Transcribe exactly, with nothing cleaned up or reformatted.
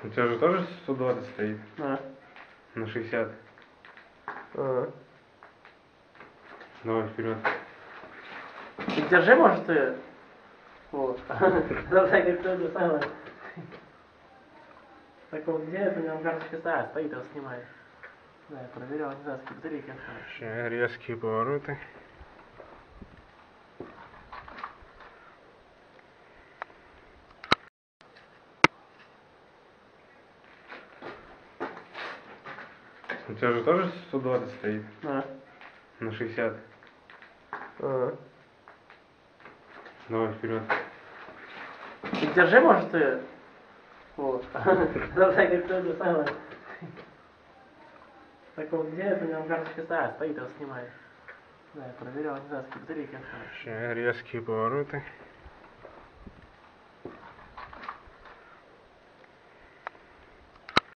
У тебя же тоже сто двадцать стоит? Да. На шестьдесят. Ага. Давай вперед. Ты держи, может, ты. Вот. Давай, как то же самое. Так вот, где это у меня карточка стоит, стоит, его снимает. Да, я проверял, не знаю, сколько батарейки осталось. Сейчас резкие повороты. У тебя же тоже сто двадцать стоит? Да. На шестьдесят. Ага. Давай вперед. Ты держи, может, ты. Вот. Давай, как то же самое. Так вот, где это у меня карточка стоит, стоит, его снимает. Да, я проверял, не знаю, сколько батарейки осталось. Сейчас резкие повороты.